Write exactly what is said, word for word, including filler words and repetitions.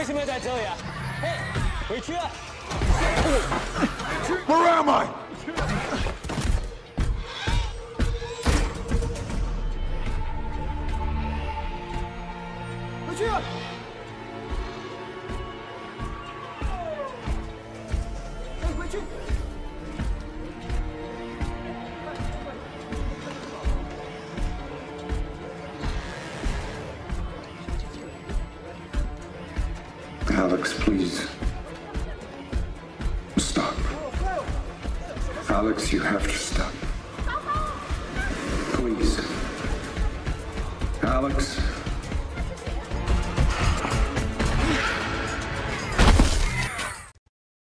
为什么要在这里啊？嘿，回去啊 Where am I? 回去啊！ 回去。 Alex, please. Stop. Alex, you have to stop. Please. Alex.